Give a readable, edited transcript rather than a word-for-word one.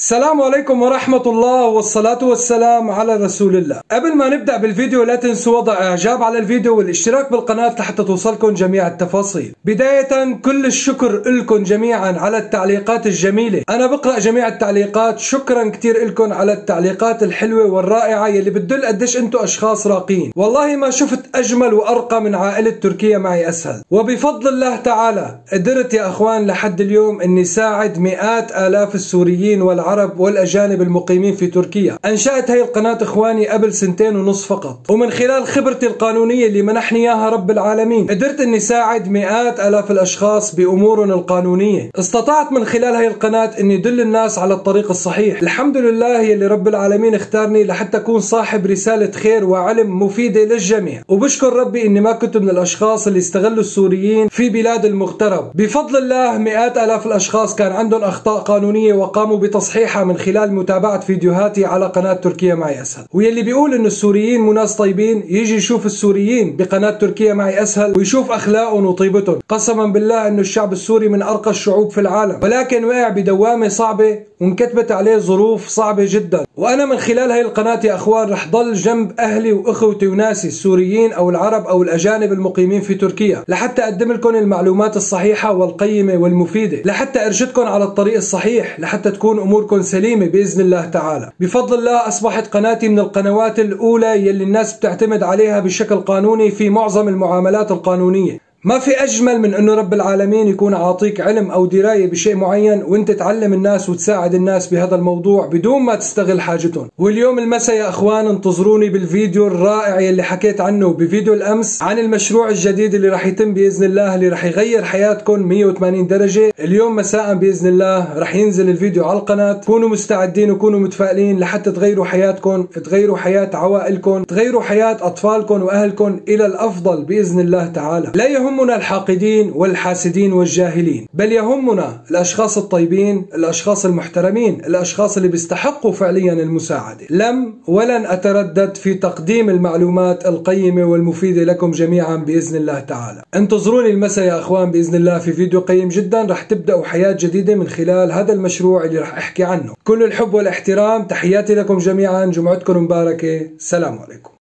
السلام عليكم ورحمة الله والصلاة والسلام على رسول الله. قبل ما نبدأ بالفيديو لا تنسوا وضع اعجاب على الفيديو والاشتراك بالقناة لحتى توصلكم جميع التفاصيل. بداية كل الشكر لكم جميعا على التعليقات الجميلة، انا بقرأ جميع التعليقات، شكرا كتير لكم على التعليقات الحلوة والرائعة يلي بتدل قديش انتم اشخاص راقيين. والله ما شفت اجمل وارقى من عائلة تركيا معي اسهل، وبفضل الله تعالى قدرت يا اخوان لحد اليوم اني ساعد مئات الاف السوريين والعرب والاجانب المقيمين في تركيا. انشأت هي القناة اخواني قبل 2.5 سنين فقط، ومن خلال خبرتي القانونية اللي منحني اياها رب العالمين قدرت اني ساعد مئات الاف الاشخاص بامورهم القانونية. استطعت من خلال هي القناة اني دل الناس على الطريق الصحيح. الحمد لله يلي رب العالمين اختارني لحتى اكون صاحب رسالة خير وعلم مفيدة للجميع، وبشكر ربي اني ما كنت من الاشخاص اللي استغلوا السوريين في بلاد المغترب. بفضل الله مئات الاف الاشخاص كان عندهم اخطاء قانونية وقاموا بتصحيحها من خلال متابعة فيديوهاتي على قناة تركيا معي اسهل. ويلي بيقول انه السوريين مو ناس طيبين يجي يشوف السوريين بقناة تركيا معي اسهل ويشوف اخلاقهم وطيبتهم. قسما بالله انه الشعب السوري من ارقى الشعوب في العالم، ولكن وقع بدوامة صعبة وانكتبت عليه ظروف صعبة جدا. وانا من خلال هاي القناة يا اخوان رح ضل جنب اهلي واخوتي وناسي السوريين او العرب او الاجانب المقيمين في تركيا، لحتى اقدم لكم المعلومات الصحيحة والقيمة والمفيدة، لحتى ارشدكم على الطريق الصحيح، لحتى تكون اموركم سليمة باذن الله تعالى. بفضل الله اصبحت قناتي من القنوات الاولى يلي الناس بتعتمد عليها بشكل قانوني في معظم المعاملات القانونية. ما في أجمل من أنه رب العالمين يكون عاطيك علم أو دراية بشيء معين وأنت تعلم الناس وتساعد الناس بهذا الموضوع بدون ما تستغل حاجتهم. واليوم المساء يا أخوان انتظروني بالفيديو الرائع يلي حكيت عنه بفيديو الأمس عن المشروع الجديد اللي رح يتم بإذن الله، اللي رح يغير حياتكم 180 درجة. اليوم مساء بإذن الله رح ينزل الفيديو على القناة. كونوا مستعدين وكونوا متفائلين لحتى تغيروا حياتكم، تغيروا حياة عوائلكم، تغيروا حياة أطفالكم وأهلكم إلى الأفضل بإذن الله تعالى. لا يهمنا الحاقدين والحاسدين والجاهلين، بل يهمنا الأشخاص الطيبين، الأشخاص المحترمين، الأشخاص اللي بيستحقوا فعليا المساعدة. لم ولن أتردد في تقديم المعلومات القيمة والمفيدة لكم جميعا بإذن الله تعالى. انتظروني المساء يا أخوان بإذن الله في فيديو قيم جدا، رح تبدأوا حياة جديدة من خلال هذا المشروع اللي رح أحكي عنه. كل الحب والاحترام، تحياتي لكم جميعا، جمعتكم مباركة، السلام عليكم.